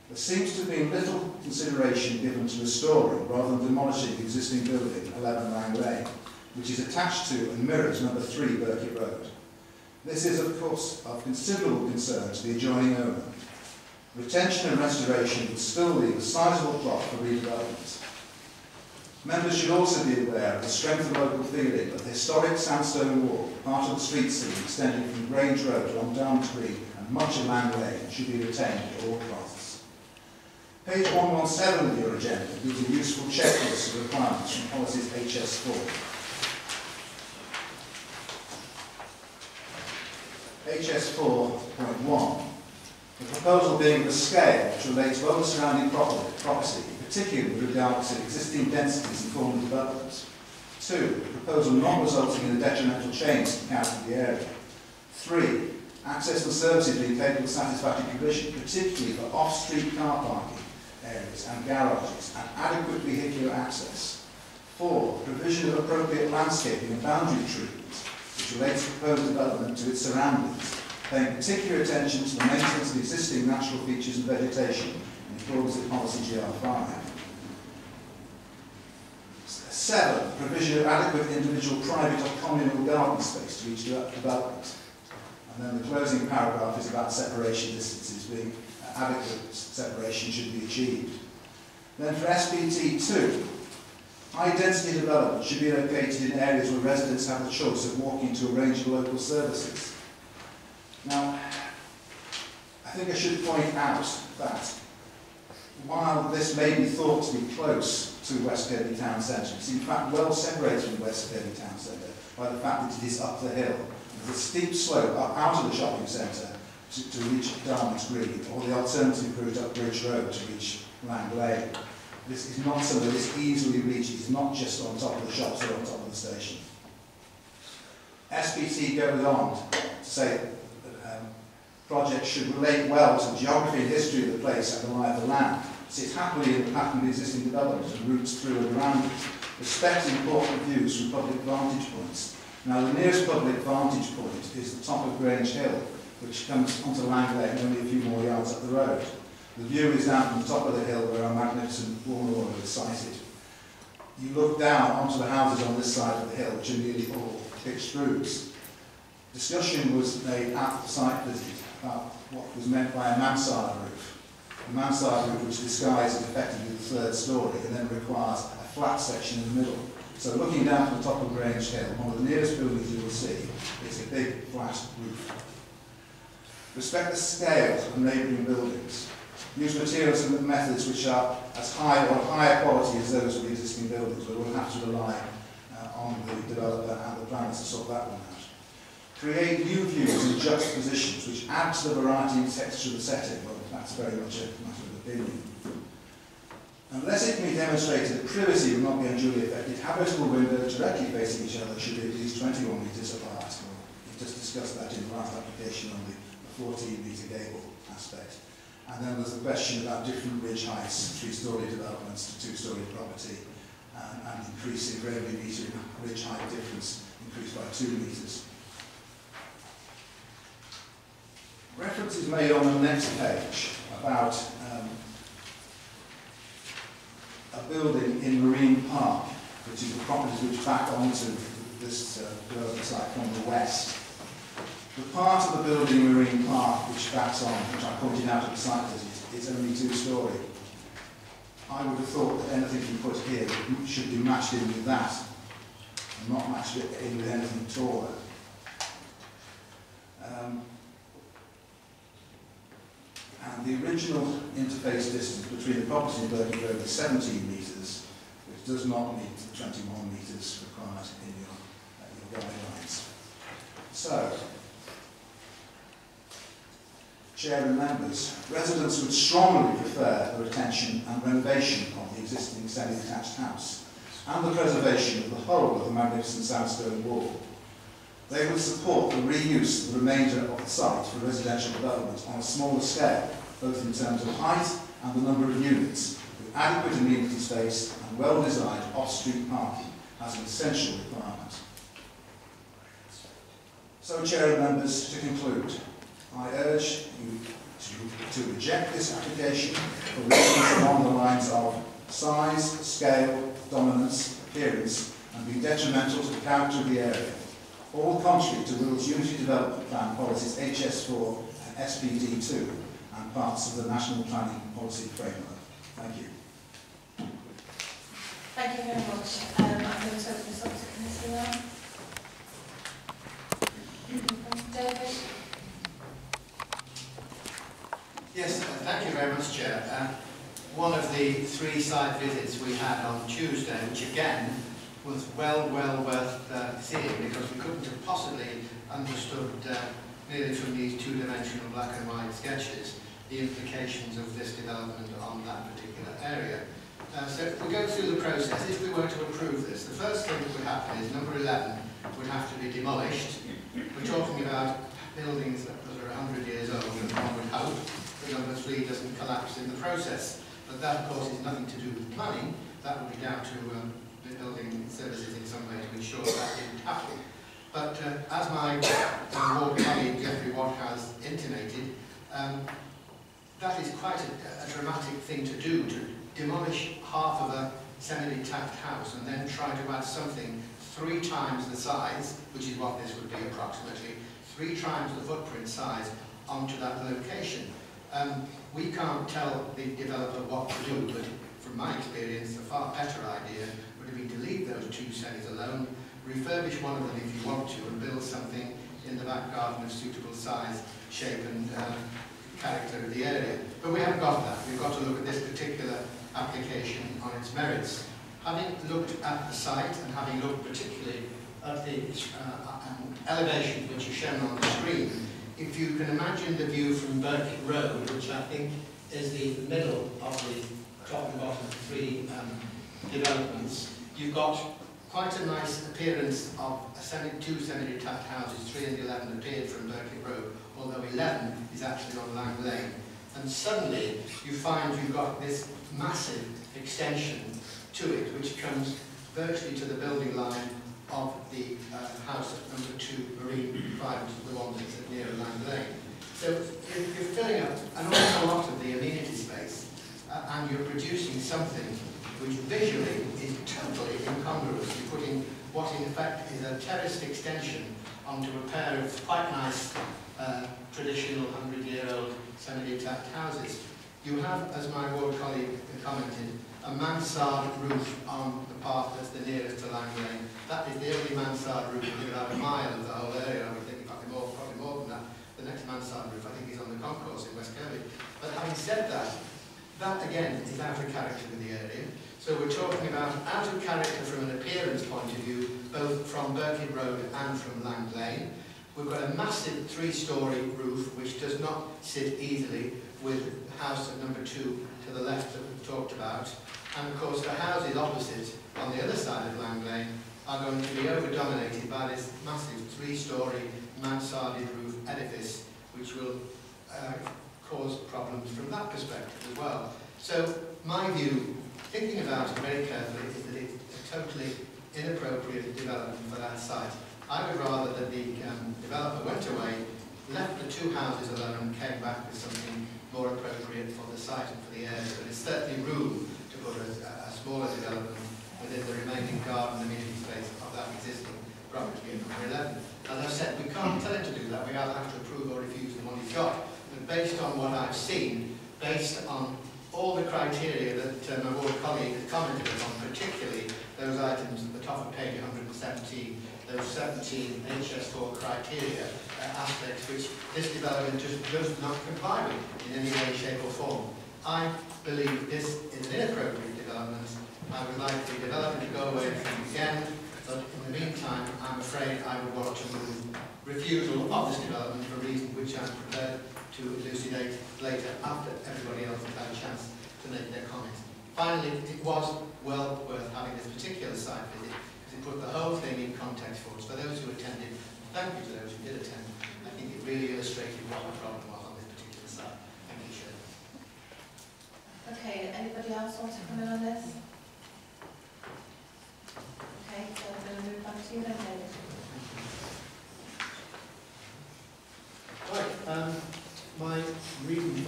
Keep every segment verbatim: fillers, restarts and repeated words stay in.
There seems to have been little consideration given to restoring rather than demolishing the existing building, eleven Lang Lane, which is attached to and mirrors number three Birkett Road. This is, of course, of considerable concern to the adjoining owner. Retention and restoration would still leave a sizable plot for redevelopment. Members should also be aware of the strength of local feeling that the historic sandstone wall, part of the street scene extending from Grange Road along Downers Green and much of Lang Lane, should be retained at all costs. Page one seventeen of your agenda gives a useful checklist of requirements from policies H S four. H S four point one. The proposal being of a scale which relates well to surrounding property, property, particularly with regard to existing densities and former developments. Two, the proposal not resulting in a detrimental change to the character of the area. Three, access and services being capable of satisfactory provision, particularly for off-street car parking areas and garages, and adequate vehicular access. Four, provision of appropriate landscaping and boundary treatment, which relates the proposed development to its surroundings, paying particular attention to the maintenance of existing natural features and vegetation in accordance with policy G R five. Seven, provision of adequate individual private or communal garden space to each de development. And then the closing paragraph is about separation distances, being uh, adequate separation should be achieved. Then for S B T two, high density development should be located in areas where residents have the choice of walking to a range of local services. Now, I think I should point out that while this may be thought to be close to West Kirby Town Centre, it's in fact well separated from West Kirby Town Centre by the fact that it is up the hill. There's a steep slope up out of the shopping centre to, to reach Dartmouth Green, or the alternative route up Bridge Road to reach Lang Lane. This is not something that's easily reached. It's not just on top of the shops or on top of the station. S B T goes on to say that um, projects should relate well to the geography and history of the place and the lie of the land, sits happily in the pattern of existing development and routes through and around it, respect important views from public vantage points. Now, the nearest public vantage point is the top of Grange Hill, which comes onto Lang Lane only a few more yards up the road. The view is down from the top of the hill where our magnificent Warner is sited. You look down onto the houses on this side of the hill, which are nearly all pitched roofs. Discussion was made at the site visit about what was meant by a mansard roof. A mansard roof which disguises effectively the third story and then requires a flat section in the middle. So looking down from the top of Grange Hill, one of the nearest buildings you will see is a big flat roof. Respect the scale of neighbouring buildings. Use materials and methods which are as high or higher quality as those of the existing buildings, but we'll have to rely uh, on the developer and the planners to sort that one out. Create new views and juxtapositions which add to the variety and texture of the setting. Well, that's very much a matter of opinion. Unless it can be demonstrated that privacy will not be unduly affected, habitable windows directly facing each other should be at least twenty-one metres apart. We've just discussed that in the last application on the fourteen metre gable aspect. And then there's the question about different ridge heights, three-storey developments to two-storey property, and, and increasing every metre ridge height difference increased by two metres. Reference is made on the next page about um, a building in Marine Park, which is the properties which back onto this uh, development site from the west. The part of the building in Marine Park which backs on, which I pointed out at the site visit, is only two-storey. I would have thought that anything you put here should be matched in with that, and not matched in with anything taller. Um, and the original interface distance between the property and Birkett Road is seventeen metres, which does not meet the twenty-one metres required in your, uh, your guidelines. So, Chair and members, residents would strongly prefer the retention and renovation of the existing semi-detached house and the preservation of the whole of the magnificent sandstone wall. They would support the reuse of the remainder of the site for residential development on a smaller scale, both in terms of height and the number of units, with adequate amenity space and well-designed off-street parking as an essential requirement. So, Chair and members, to conclude, I urge you to, to reject this application for reasons along the lines of size, scale, dominance, appearance, and being detrimental to the character of the area, all contrary to Wirral's Unity Development Plan policies H S four and S P D two and parts of the National Planning Policy Framework. Thank you. Thank you very much. Um, I'm going to open this up to committee now. David? Yes, uh, thank you very much, Chair. Uh, one of the three site visits we had on Tuesday, which again was well, well worth uh, seeing, because we couldn't have possibly understood uh, merely from these two-dimensional black and white sketches the implications of this development on that particular area. Uh, so if we go through the process, if we were to approve this, the first thing that would happen is number eleven would have to be demolished. We're talking about buildings that are one hundred years old, and one would hope that number three doesn't collapse in the process. But that, of course, is nothing to do with planning. That would be down to um, the building services in some way to ensure that didn't happen. But uh, as my uh, ward colleague Geoffrey Watt has intimated, um, that is quite a, a dramatic thing to do, to demolish half of a semi-detached house and then try to add something three times the size, which is what this would be approximately, three times the footprint size onto that location. Um, we can't tell the developer what to do, but from my experience, a far better idea would have been to leave those two semis alone, refurbish one of them if you want to, and build something in the back garden of suitable size, shape and uh, character of the area. But we haven't got that. We've got to look at this particular application on its merits. Having looked at the site and having looked particularly at the uh, um, elevation which is shown on the screen, if you can imagine the view from Birkett Road, which I think is the middle of the top and bottom three um, developments, you've got quite a nice appearance of a semi, two semi-detached houses. Three and eleven appeared from Birkett Road, although eleven is actually on Lang Lane. And suddenly you find you've got this massive extension to it, which comes virtually to the building line of the uh, house at number two Marine Drive, the one that's near Lang Lane. So you're, you're filling up an awful lot of the amenity space, uh, and you're producing something which visually is totally incongruous. You're putting what in effect is a terraced extension onto a pair of quite nice uh, traditional hundred-year-old semi-detached houses. You have, as my ward colleague commented, a mansard roof on the part that's the nearest to Lang Lane. That is the only mansard roof within about a mile of the whole area. I would think probably more, probably more than that. The next mansard roof, I think, is on the concourse in West Kirby. But having said that, that again is out of character with the area. So we're talking about out of character from an appearance point of view, both from Birkett Road and from Lang Lane. We've got a massive three-storey roof which does not sit easily with the house at number two to the left that we've talked about. And of course the houses opposite on the other side of Lang Lane are going to be over-dominated by this massive three-storey mansarded roof edifice, which will uh, cause problems from that perspective as well. So my view, thinking about it very carefully, is that it's a totally inappropriate development for that site. I would rather that the um, developer went away, left the two houses alone and came back with something more appropriate for the site and for the area. But there's certainly room to put a, a smaller development within the remaining garden amenity space of that existing property at number eleven. As I've said, we can't tell him to do that. We either have to approve or refuse the one he's got. But based on what I've seen, based on all the criteria that uh, my ward colleague has commented upon, particularly those items at the top of page one hundred seventeen, those seventeen H S four criteria uh, aspects which this development just does not comply with in any way, shape or form. I believe this is an inappropriate development. I would like the developer to go away from it again, but in the meantime I'm afraid I would want to move refusal of this development for a reason which I'm prepared to elucidate later after everybody else has had a chance to make their comments. Finally, it was well worth having this particular site visit because it put the whole thing in context for us. For those who attended, thank you to those who did attend. I think it really illustrated what the problem was on this particular site. Thank you, Chair. Okay, anybody else want to come in on this? Okay, so I'm going to move back to you then, David. Right, um, my reason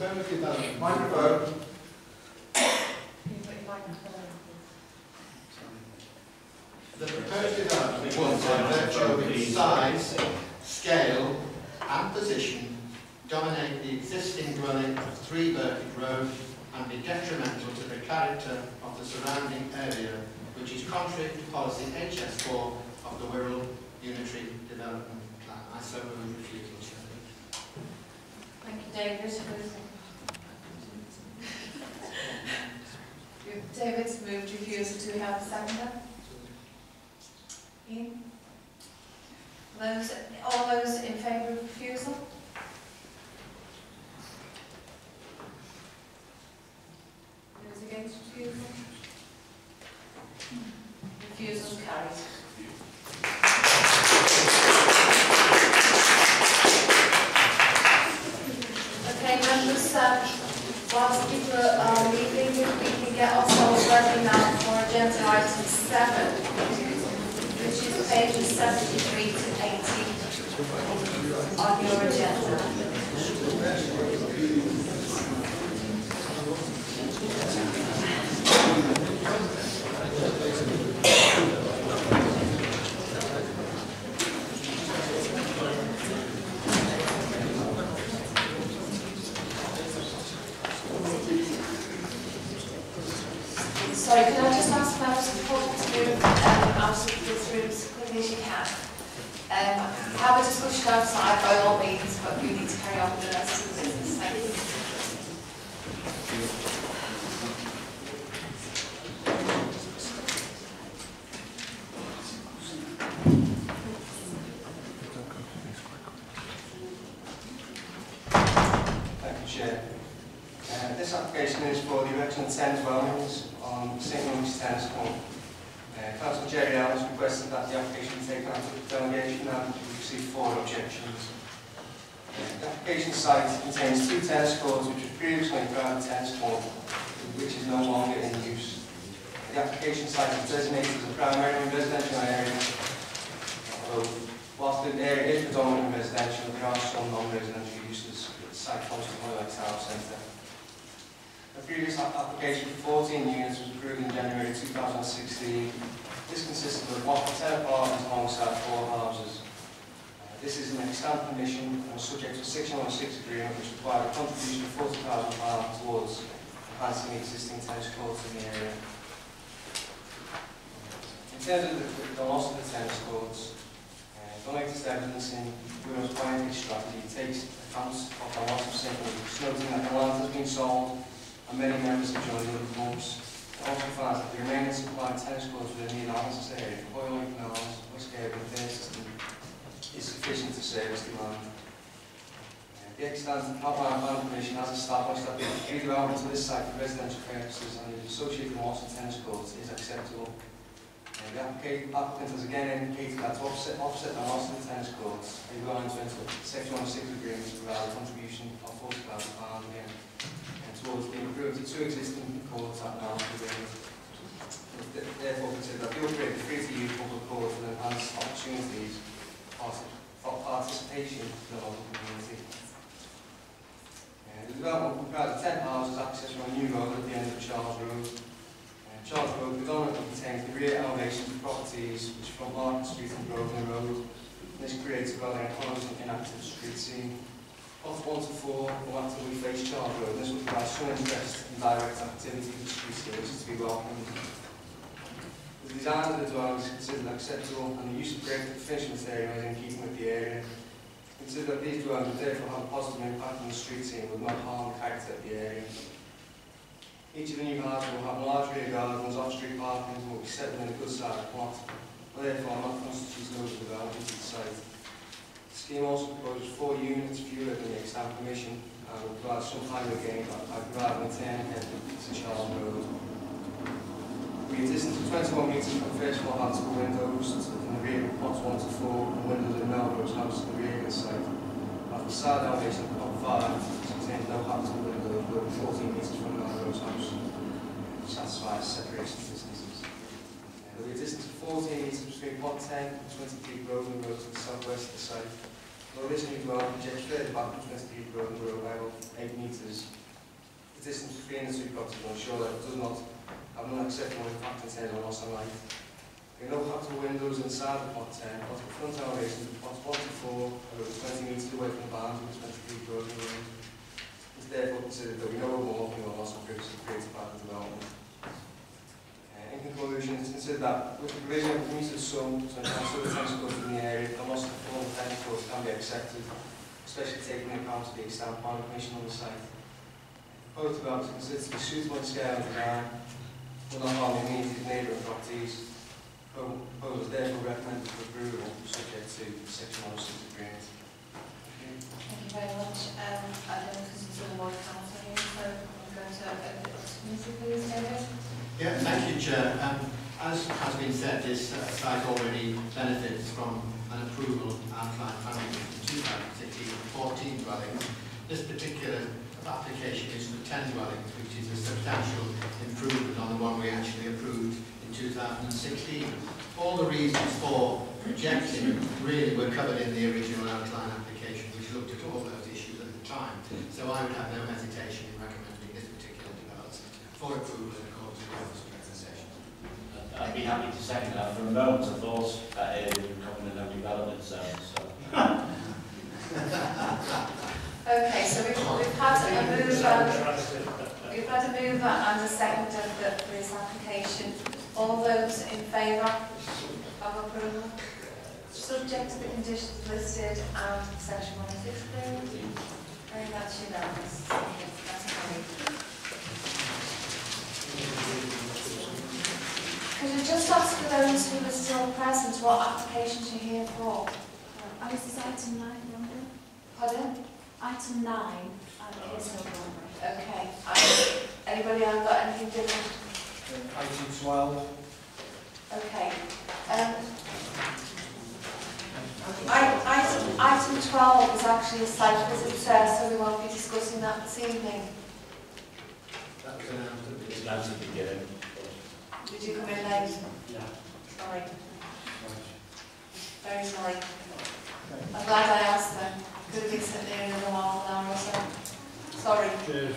proposed development... Microphone. Can you put your microphone on, please? The proposed development will, by virtue of its size, scale and position, dominate the existing dwelling of three Burkitt Road and be detrimental to the character of the surrounding area, which is contrary to policy H S four of the Wirral Unitary Development Plan. I so move refusal, Chair. Thank you, David. David's moved refusal. Do we have a seconder? Ian? Those, all those in favour of refusal? Those against refusal? Refusal carries. Okay, members, uh, whilst people are leaving, if we can get ourselves ready now for agenda item seven, which is pages seventy-three to eighty on your agenda. Sorry, can I just ask members of the public to move um, out of this room as quickly as you can? Um, have a discussion outside by all means, but we need to carry on with the rest of the business. Thank you. Thank you, Chair. Uh, this application is for the erection of ten dwellings on Saint Mary's Tennis Court. Uh, Councillor Jerry Allen has requested that the application be taken out of delegation and we received four objections. Uh, the application site contains two tennis courts which were previously a private tennis court, which is no longer in use. The application site is designated as a primarily residential area, although whilst the area is predominantly residential, there are some non-residential uses. The site forms the Hoylake Town Centre. A previous application for fourteen units was approved in January two thousand sixteen. This consisted of one ten apartments alongside four houses. Uh, this is an extant permission and was subject to a section one oh six agreement which required a contribution of forty thousand pounds towards enhancing the existing tennis courts in the area. In terms of the, the loss of the tennis courts, uh, the latest evidence in Wirral's planning strategy takes account of the loss of signals, noting that the land has been sold and many members have joined other clubs. It also finds that the remaining supply of tennis courts within the analysis area, Hoylake Canals, West Gabriel and Fair System, is sufficient to service demand. Uh, the extant outline plan commission has established that the redevelopment of this site for residential purposes and the associated loss of tennis courts is acceptable. Uh, the applicant has again indicated that to offset, offset the loss of the tennis courts, they will enter into section one oh six agreement to provide a contribution of forty thousand pounds again towards the improvement of two existing courts at North Agreement. Therefore, consider that the upgrade of free-to-use public courts will enhance opportunities for participation in the local community. Uh, the development comprises ten houses accessed from a new road at the end of Charles Road. Uh, Charles Road predominantly contains the rear elevations of properties which front Market Street and Grosvenor Road. This creates a rather enclosed and inactive street scene. Plots one to four will actively face Charles Road, and this will provide some interest in direct activity for street services to be welcomed. The design of the dwelling is considered acceptable, and the use of brick finish material is in keeping with the area. Consider that these dwellings would therefore have a positive impact on the street scene, but not harm the character of the area. Each of the new houses will have large rear gardens, off-street parking, and will be set within a good sized plot, and therefore not constitute no development to the site. The scheme also proposes four units fewer than the extant permission and will provide some highway gain by providing a turning to Charles Road. We exist to twenty-one metres from first floor habitable windows in the rear of plots one to four and windows in Melrose House to the rear of the site. At the side elevation of plot five contains no habitable windows but fourteen metres from Melrose House, which satisfies separation distances. We exist to fourteen metres between plot ten and twenty-three Grosvenor Road to the southwest of the site. Though this new dwelling projects further back from twenty-three Grosvenor Road by about eight metres, distance between the two properties will ensure that it does not have an unacceptable impact in terms of loss of light. There are no capital windows inside the plot ten, but the front elevation of plots one to four are over twenty metres away from the boundary of twenty-three Grosvenor Road. It's therefore considered that we know more from the loss of previously created by the development. Uh, in conclusion, it's considered that with the provision of the commuter sum to enhance other tennis courts in the area, the loss of the former tennis courts can be accepted, especially taking into account the extent planning permission on the site. Both developments are considered to be suitable in scale and design, will not harm the immediate neighbouring properties. Proposal is therefore recommended for approval, subject to section one oh six agreement. Thank you very much. Um, I don't know if this is the ward council here, so I'm going to open it up to committee, please, David. Yeah, thank you, Chair. Um, as has been said, this uh, site already benefits from an approval outline funding in two thousand sixteen and fourteen dwellings. This particular application is for ten dwellings, which is a substantial improvement on the one we actually approved in two thousand sixteen. All the reasons for rejecting really were covered in the original outline application, which looked at all those issues at the time. So I would have no hesitation in recommending this particular development for approval in accordance with the office presentation. I'd be happy to second that. For a moment I thought that area would come in a no development zone. So. Okay, so we've, we've had a move and we've had a move and a second of the, this application. All those in favour of approval, subject to the conditions listed and section one oh six agreement. Very much unanimous. That's great. Could I just ask for those who are still present what applications you're here for? Oh, this is item nine, number? Pardon? Item nine. Uh, here's no number. Okay. Um, anybody else got anything different? Item twelve. Okay. Um, I, item, item twelve is actually a site visit, sir, so we won't be discussing that this evening. That was announced at the It's announced at the beginning. Did you come in late? Yeah. Sorry. Very sorry. I'm glad I asked them. Could have been sitting there in another half an hour or so. Sorry.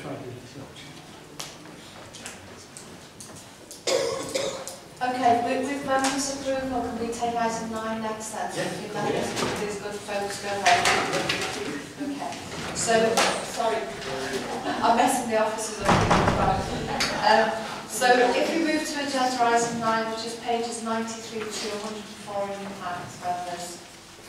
Okay, with, with members' approval, can we take item nine next then? Yeah. If members, these good folks go ahead. Okay. So, sorry, I'm messing the officers up here as well. Um, so, if we move to agenda item nine, which is pages ninety-three to one hundred and four in the packs, members.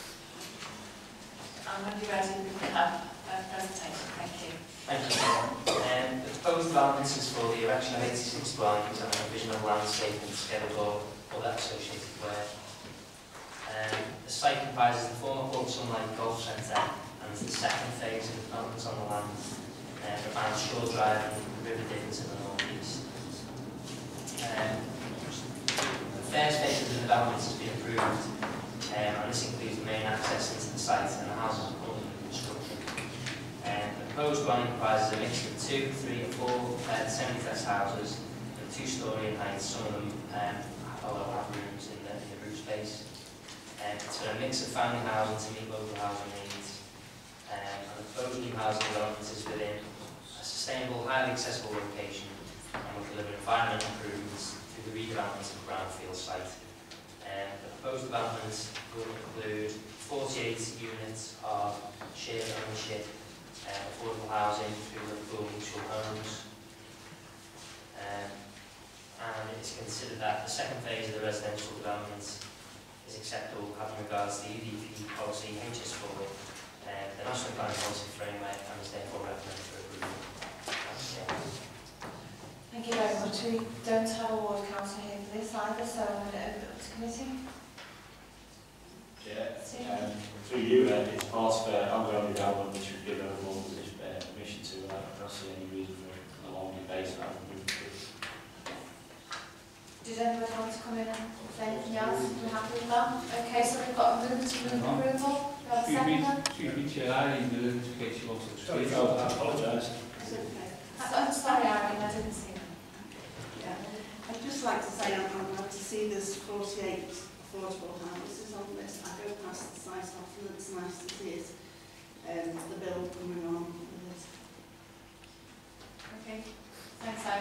And when you're ready, we can have a presentation. Thank you. Thank you. Um, the proposed development is for the erection of eighty-six dwellings and a provision of landscape and scalable or that associated work. Um, the site comprises the former Port Sunlight Golf Centre and is the second phase of development on the land uh, that spans Shore Drive and River Diggins in the north east. Um, the first phase of the development has been approved, um, and this includes the main access into the site and the houses under construction. Um, the proposed dwelling comprises a mix of two, three, and four uh, semi-detached houses, and two-storey in height. Some of them um, although have rooms in the, in the roof space. Um, it's for a mix of family housing to meet local housing needs. Um, and the proposed new housing development is within a sustainable, highly accessible location and will deliver environmental improvements through the redevelopment of the brownfield site. Um, the proposed development will include forty-eight units of shared ownership, uh, affordable housing through Liverpool Mutual Homes. Um, and it's considered that the second phase of the residential development is acceptable having regards to the U D P policy H S four, uh, the National Planning Policy Framework, and is therefore recommended for approval. Thank you very much. We don't have a ward councillor here for this either, so I'm going to open it up to committee. Yeah. Um, through you, uh, it's part of uh, ongoing development which we've given everyone uh, permission to. Uh, I don't see any reason for a long debate about moving forward. Did anybody want to come in and say anything else? We're happy with that? Okay, so we've got a move to move approval. Do you have a second then? Excuse me, Chair, I didn't know in case you wanted to speak. Oh, I apologise. I'm sorry, Irene, I didn't see that. Yeah. I'd just like to say I'm I'm glad to see there's forty-eight affordable houses on this. I go past the site often, it's nice to see it, um, the bill coming on with it. Okay.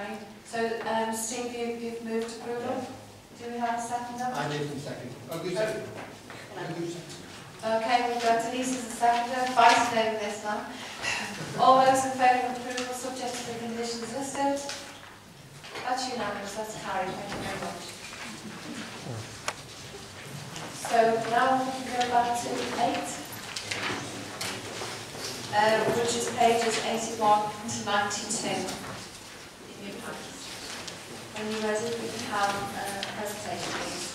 Okay, so um, Steve, you, you've moved approval. Do we have a second? I did in second. Oh, good second. Good second. Okay, we've got Denise as a seconder, fighting over this now. All those in favour of approval, subject to the conditions listed? That's unanimous, that's carried, thank you very much. So now we can go back to eight, uh, which is pages eighty-one to ninety-two in your packets. When you're ready, we can have a presentation, please.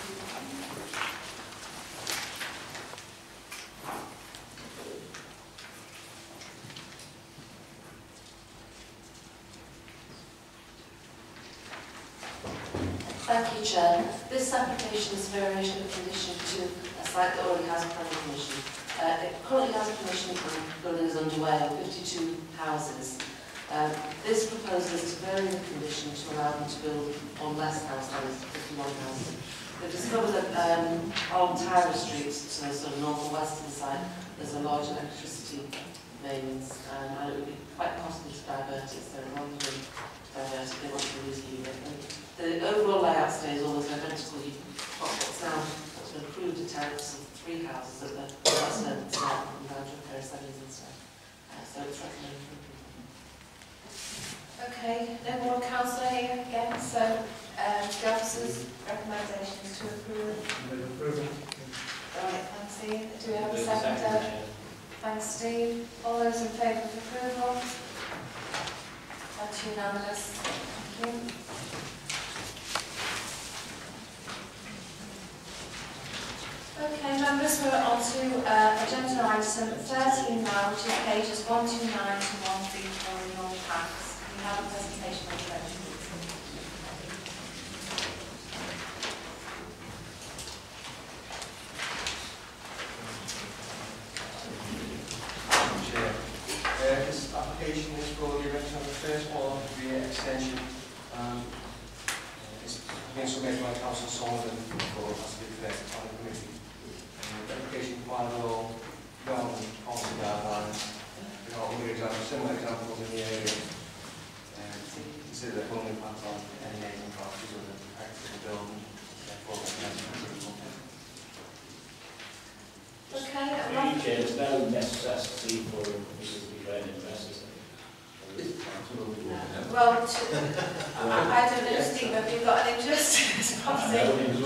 Thank you, Chair. This application is a variation of condition to a site that already has planning permission. Uh, it currently has permission and building is underway on fifty-two houses. Um, this proposal is to vary the condition to allow them to build on less house than fifty-one houses. They've discovered that um, on Tyra Street, so sort of north and west of the site, there's a large electricity mains, um, and it would be quite costly to divert it, so rather than divert it, they want to use it. The overall layout stays almost identical. You've got what's now what's been approved a terrace of three houses at the west end of the site and boundary of Paris Settings and stuff. Uh, so it's recommended for approval. Okay, no more councillor here again, so um, the officers' recommendations to approve. Approval. Right, thanks Ian. Do we have a second? Thanks Steve. All those in favour of approval? That's unanimous. Thank you. Okay, members, we're on to uh, agenda item thirteen now, which is pages one two nine to one three four in your packs. We have a presentation on the motion. Chair. Uh, this application is for the erection of the first wall via extension. Um, it's been submitted by Councillor Sullivan for us to be fair to the committee. The application provided all relevant policy guidelines. There are other examples, similar examples in the area. Um, consider the full impact on any neighbouring properties or the practice of the building. Therefore, recommended approval. Okay, Three chairs, no necessity for this to be great investors. well, to, I, I don't know, Steve, have you got an interest in this property?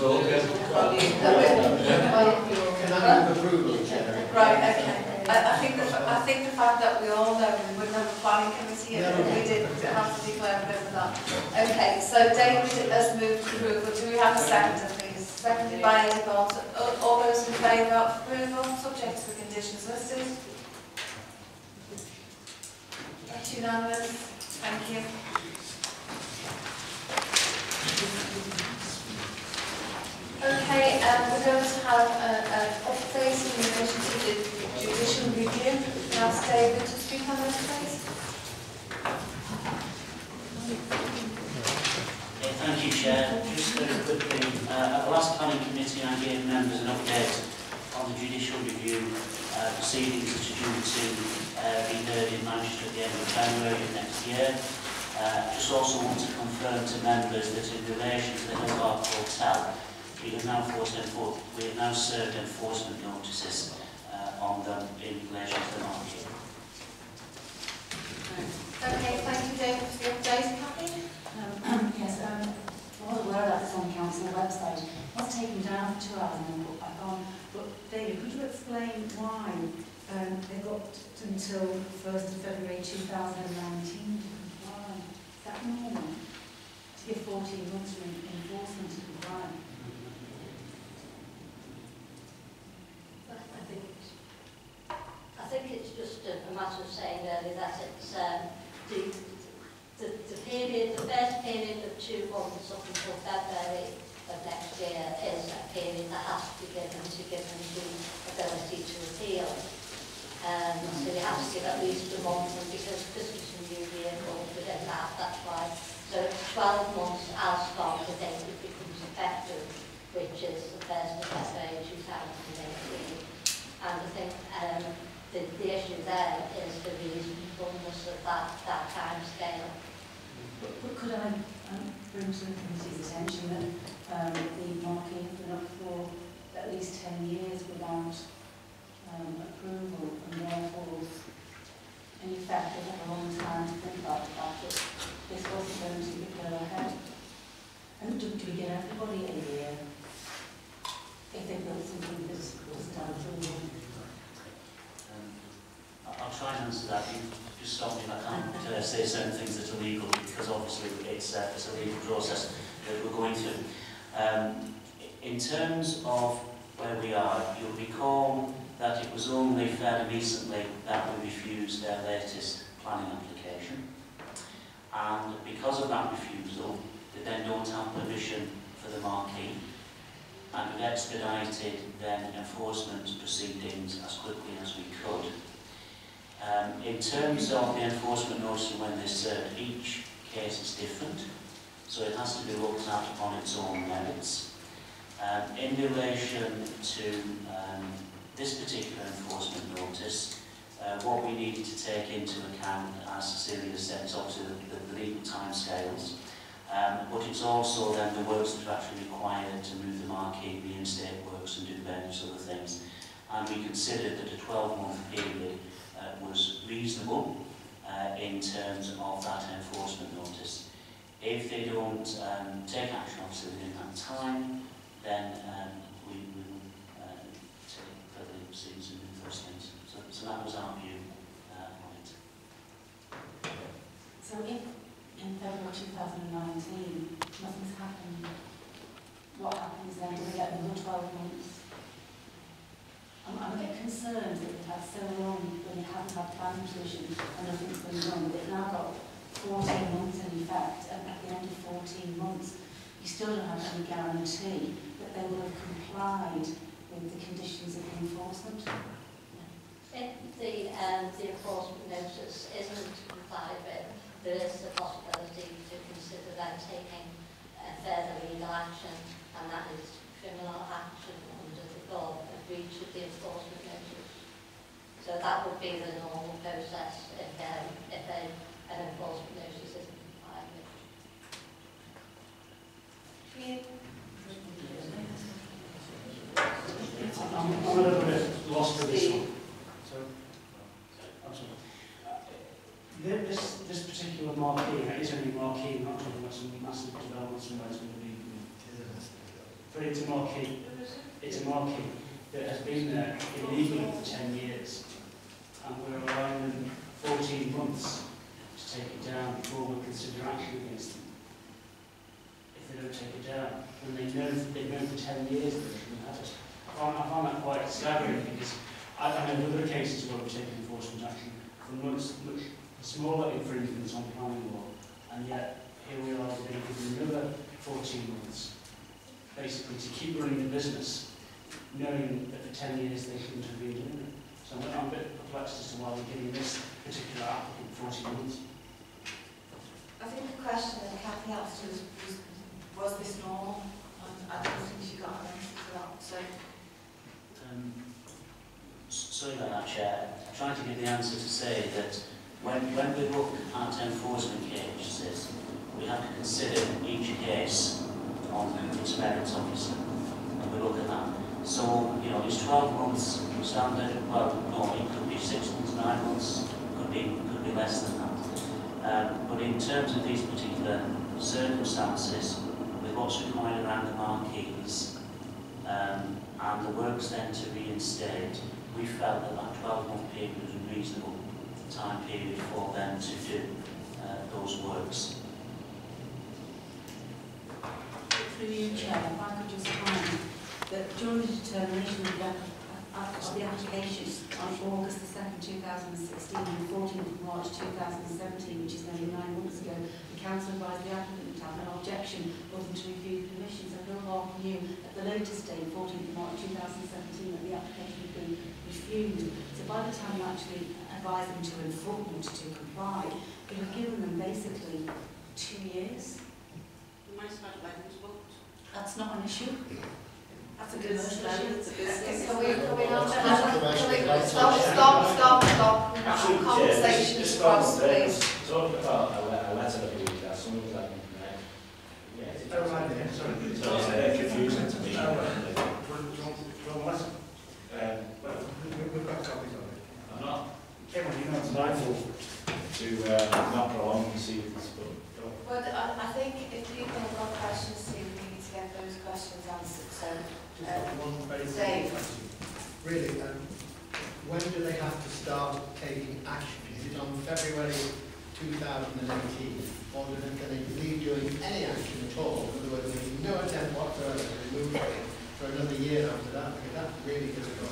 Can I have approval, Chair? Right, okay. I, I think the I think the fact that we all know we wouldn't have a planning committee and we did have to declare a bit of that. Okay, so David has moved approval. Do we have a seconder, please? Seconded by Eddie Bolt. All, all those in favour of approval, subject to the conditions listed? That's unanimous. Thank you. Okay, um, we're going to have an update in relation to the judicial review. Now, David, to speak on this, please. Yeah, thank you, Chair. Just very quickly, uh, at the last planning committee, I gave members an update on the judicial review uh, proceedings which are due to uh, be heard in Manchester at the end of January of next year. Uh, just also want to confirm to members that in relation to the Hillbark Hotel, we have now forced enfor we have now served enforcement notices uh, on them in relation to the market. Okay, thank you, David, for the update. Kathy? Um, yes, um, I was aware that it's on the council website. It was taken down for two hours and then put back on. But David, could you explain why um, they got until first of February two thousand nineteen to comply? Is that normal? To give fourteen months for enforcement to comply? I think it's, I think it's just a, a matter of saying earlier that it's um, the, the, the period, the first period of two months up until February of next year is a period that has to be given to give them the ability to appeal. Um, so you have to give at least a month, and because Christmas and New Year falls within that, that's why. So twelve months as from the date it becomes effective, which is the first of February two thousand eighteen. And I think um, the, the issue there is the reasonableness of that, that time scale. But, but could I um, bring to the committee's attention that um, the marquee has been up for at least ten years without um, approval, and therefore, in effect, they have a long time to think about the fact that this wasn't going to go ahead. And do, do we get everybody a year if they built something that doesn't have approval? Um, I- I'll try and answer that. You just stop me if I can't uh, say certain things that are legal, because obviously it's, uh, it's a legal process that we're going through. Um, in terms of where we are, you'll recall that it was only fairly recently that we refused their latest planning application. And because of that refusal, they then don't have permission for the marquee, and we've expedited then enforcement proceedings as quickly as we could. Um, in terms of the enforcement notice and when they're served, each case is different, so it has to be looked at on its own merits. Um, in relation to um, this particular enforcement notice, uh, what we needed to take into account, as Cecilia said, is obviously the, the legal timescales, um, but it's also then the works that are actually required to move the marquee, reinstate works and do various other things. And we considered that a twelve month period uh, was reasonable uh, in terms of that enforcement notice. If they don't um, take action obviously within that time, then um, we, we will uh, take further proceedings and move those things. So, so that was our view uh, on it. So if in February two thousand nineteen nothing's happened, what happens then? Do we get another twelve months? I'm, I'm a bit concerned that we've had so long when we haven't had planning permission and nothing's been done. They've now got fourteen months in effect, and at the end of fourteen months you still don't have any guarantee that they will have complied with the conditions of the enforcement. If the, um, the enforcement notice isn't complied with, there is the possibility to consider then taking uh, further legal action, and that is criminal action under the law of breach of the enforcement notice. So that would be the normal process if, um, if a, an enforcement notice isn't complied with. I'm, I'm a little bit lost with this one. So, I'm sorry. Uh, this, this particular marquee, it is only marquee, not talking about some massive developments and where it's going to be. But it's a marquee. It's a marquee that has been there illegally for ten years. And we're allowing them fourteen months to take it down before we consider action against them. If they don't take it down, and they know they've known for ten years that they can have it. I find, I find that quite staggering, because I, I know other cases where we've taken enforcement action for much, much smaller infringements on planning law, and yet here we are going to give them another fourteen months, basically to keep running the business, knowing that for ten years they couldn't have been doing it. So I'm, I'm a bit perplexed as to why we're giving this particular applicant fourteen months. I think the question that Kathy asked was, was, was this normal? And I don't think she got an answer to that. So. Um, sorry about that, Chair. I'm trying to give the answer to say that when, when we look at enforcement cases, we have to consider each case on its merits, obviously, and we look at that. So, you know, it's twelve months standard. Well, no, it could be six months, nine months, could be, could be less than that. Um, but in terms of these particular circumstances, with what's required around the marquees, um, and the works then to reinstate, we felt that that twelve month period was a reasonable time period for them to do uh, those works. Through you, Chair, if I could just comment that during the determination of the, of the applications on August the second, two thousand sixteen and fourteenth of March two thousand seventeen, which is nearly nine months ago, the Council advised the applicant to have no objection or to review permissions. And Bill Hall knew at the latest date, fourteenth of March two thousand seventeen, that the application had been refused. So by the time you actually advised them to enforce, to comply, you have given them basically two years. That's not an issue. That's a commercial issue. It's a business. Can we, can we not, can we, stop, stop, stop, stop. Conversations across, please. Talking about a letter that we got, some Yeah. Oh, right there, sorry. So it's uh, confusing to me. Oh, right. Do you want do you want one lesson? Um, Well, we- we've got copies of it. I'm not Everyone, you know. I'm mindful to uh, not prolong the sequence, but But I, I think if people have got questions, we need to get those questions answered. So, Just got one very Dave. simple question. Really, um, when do they have to start taking action? Is it on February two thousand eighteen? Or are they going to be doing any action at all? In other words, there will be no attempt whatsoever to remove it for another year after that, because that's really difficult.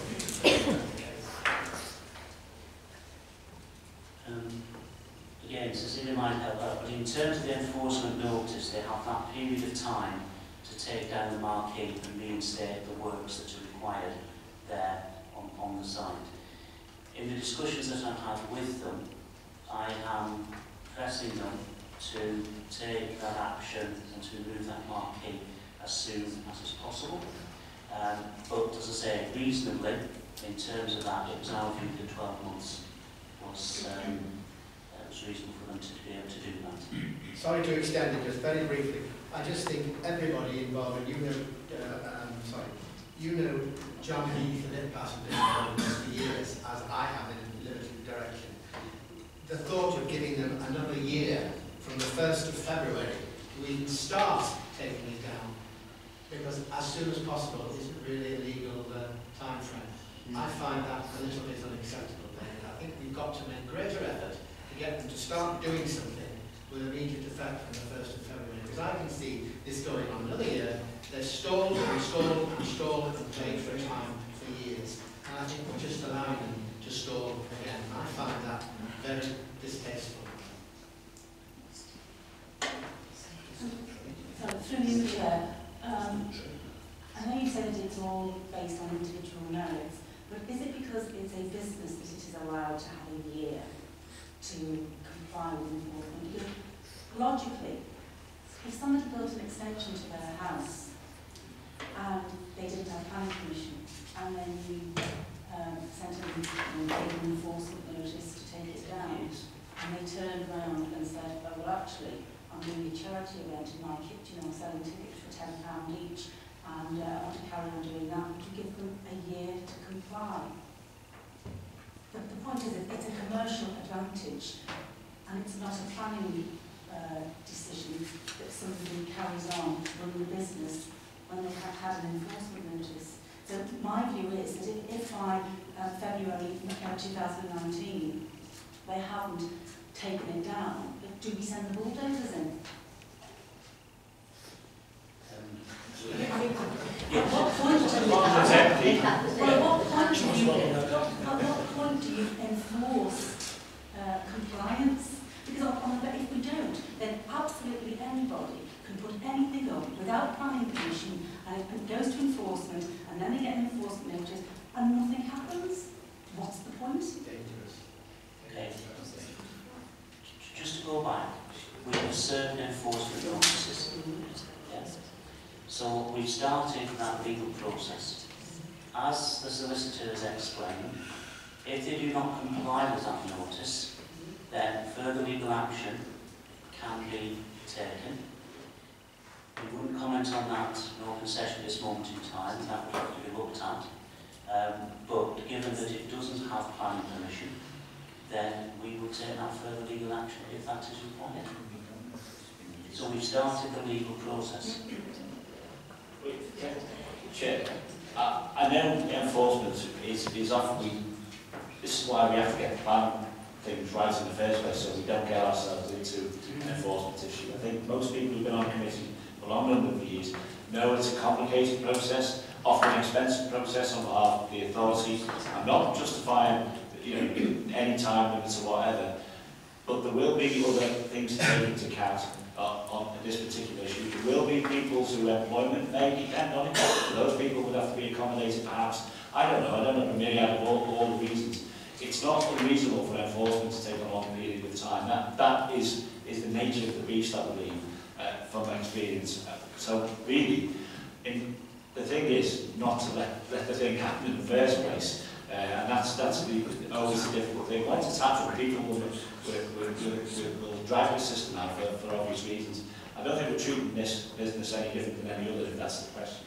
Um, again, Cecilia might help out, but in terms of the enforcement notice, they have that period of time to take down the marquee and reinstate the works that are required there on, on the site. In the discussions that I've had with them, I am pressing them to take that action and to remove that marquee as soon as is possible. Um, but as I say, reasonably, in terms of that, it was our view that twelve months was, um, uh, was reasonable for them to be able to do that. Sorry to extend it, just very briefly. I just think everybody involved, and you know, uh, um, sorry, you know John Heath and Nick Bassett have been involved for years, as I have in a limited direction. The thought of giving them another year from the first of February to even start taking it down, because as soon as possible isn't really a legal uh, time frame. Mm. I find that a little bit unacceptable, David. I think we've got to make greater effort to get them to start doing something with immediate effect from the first of February. Because I can see this going on another year. They're stalled and stalled and stalled and played for a time for years. And I think we're just allowing them to stall again. I find that very distasteful. So, through you, Chair, um, I know you said it's all based on individual merits, but is it because it's a business that it is allowed to have a year to comply with enforcement? Because logically, if somebody built an extension to their house and they didn't have planning permission, and then you um, sent them and gave them enforcement notice to take it down, and they turned around and said, oh, well, actually, I'm doing a charity event in my kitchen, I'm selling tickets for ten pounds each, and uh, I want to carry on doing that, would you give them a year to comply? But the point is that it's a commercial advantage, and it's not a planning uh, decision that somebody carries on running the business when they have had an enforcement notice. So my view is that if, if by uh, February uh, two thousand nineteen they haven't taken it down, do we send the bulldozers in? At what point do you, well, at what point do you, at what point do you enforce uh, compliance? Because on, on the, if we don't, then absolutely anybody can put anything up without planning permission, and it goes to enforcement, and then they get an enforcement notice, and nothing happens. What's the point? Dangerous. Okay. Just to go back, we have certain enforcement notices. Yes. So we've started that legal process. As the solicitor has explained, if they do not comply with that notice, then further legal action can be taken. We wouldn't comment on that in open session at this moment in time, that would have to be looked at. Um, but given that it doesn't have planning permission, then we will take that further legal action if that is required. So we've started the legal process. Chair, I, I know enforcement is, is often, we, this is why we have to get plan things right in the first place, so we don't get ourselves into an enforcement issue. I think most people who've been on committee for a long number of years know it's a complicated process, often an expensive process on behalf of the authorities. I'm not justifying, you know, any time limits or whatever, but there will be other things to take into account uh, on this particular issue. There will be people whose employment may depend on it. Those people would have to be accommodated perhaps. I don't know, I don't know a myriad of all, all the reasons. It's not unreasonable for enforcement to take a long period of time. That, that is, is the nature of the beast, I believe, uh, from experience. Uh, so really, in, the thing is not to let, let the thing happen in the first place. Uh, and that's, that's the, always a difficult thing. Once it's happened, people will, will, will, will, will drag the system out for, for obvious reasons. I don't think we're treating this business any different than any other, if that's the question.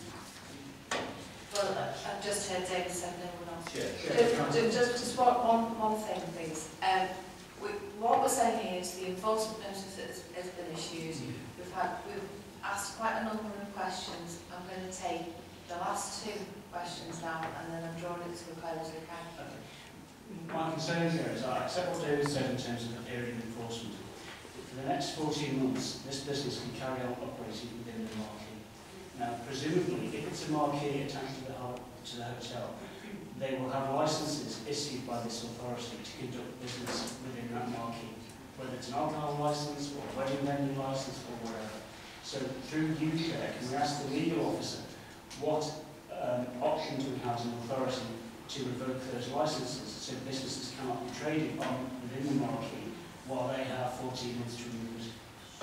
Well, I- I've just heard David say no one else. Sure. Just, just, just just one, one, one thing, please. Um, we, what we're saying here is the enforcement notice has, has been issued. We've had, we've asked quite a number of questions. I'm going to take the last two questions now, and then I'm drawing it to a close. Okay. My concern here is I accept what David said in terms of the period of enforcement. For the next fourteen months, this business can carry on operating within the marquee. Now, presumably, if it's a marquee attached to the, ho to the hotel, they will have licences issued by this authority to conduct business within that marquee, whether it's an alcohol licence or a wedding venue licence or whatever. So, through U K, can we ask the legal officer what um, options we have as an authority to revoke those licences so businesses cannot be trading on within the marquee while they have fourteen months to remove it?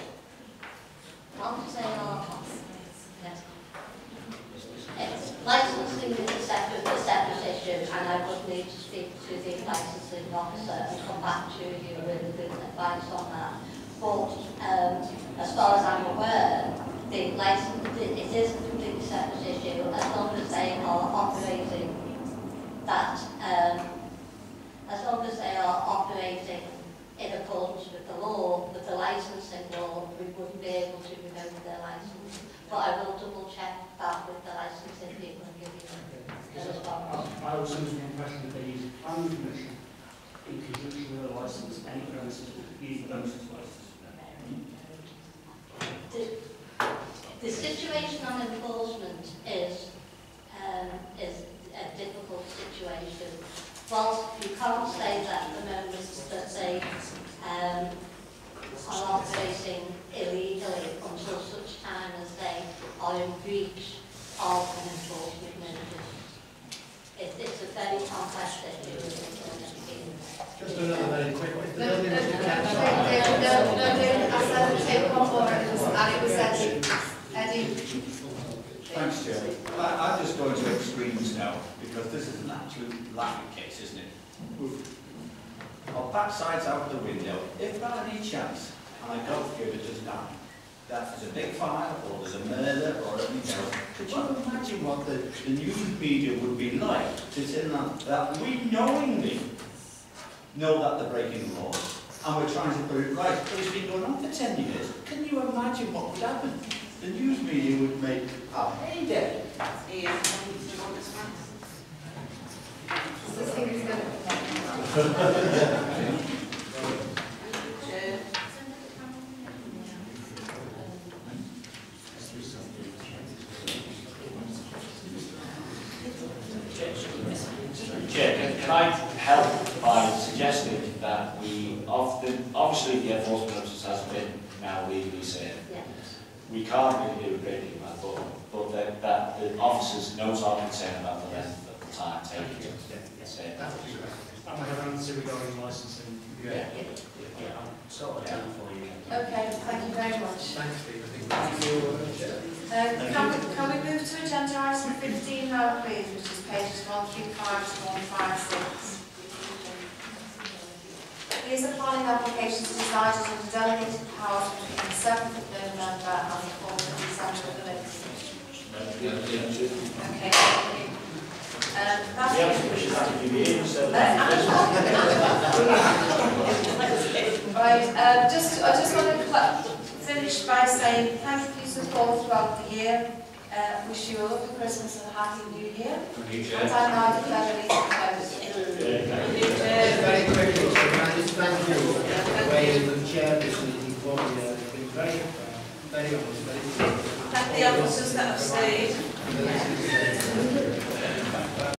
Once they are, yes. It's licensing is a separate, a separate issue, and I would need to speak to the licensing officer and come back to you with good advice on that. But um, as far as I'm aware, the license, it is a completely separate issue as long as they are operating that, um, as long as they are operating in accordance with the law, with the licensing law, we wouldn't be able to revoke their license. But I will double check that with the licensing people and give you a response. I was under the impression that they use planning permission in conjunction with a licence, any premises would use the premises licence. The, the situation on enforcement is um, is a difficult situation. Whilst you can't say that at the moment that they um, are operating illegally until such time as they are in breach of an enforcement notice. It, it's a very complex issue. Just another very quick one. If the No, no, building no, was no, to no, catch no, fire- no, no, David, I said take one more, and it was, and it was Eddie. Eddie. Thanks, Chair. I, I'm just going to extremes now, because this is an absolute laughing case, isn't it? Our backside's out the window. If by any chance, and I don't give it just now, that there's a big fire, or there's a murder, or anything else, could you imagine what the, the news media would be like to say that, that we knowingly know that they're breaking the law, and we're trying to put it right, but it's been going on for ten years. Can you imagine what would happen? The news media would make a heyday. This thing is going to Chair, can I help by suggesting that we often, obviously the enforcement notice has been now legally served. Yeah. We can't really do a great deal about it, but, but that, that the officers knows our concern about the length of the time taken to serve. I might have an answer regarding licensing. Yeah. Yeah, yeah, I'll sort it out for you. Okay, thank you very much. Thanks, Steve. I think Uh, can, we, can we move to agenda item fifteen now, please, which is pages one three five to one five six. These are planning applications decided under delegated powers between the seventh of November and the fourth of December of the next. Okay, thank you. Um, that's Yeah, we should have to be here, so. Right, um, just, I just want to finish by saying thank you for your support throughout the year. Uh, wish you a lovely Christmas and a happy New Year. And I now declare the meeting closed. very quickly, can I just thank you for the way you chaired this meeting for me. Uh, It's been very, very honest, very good. Thank the officers that have stayed. And the listeners.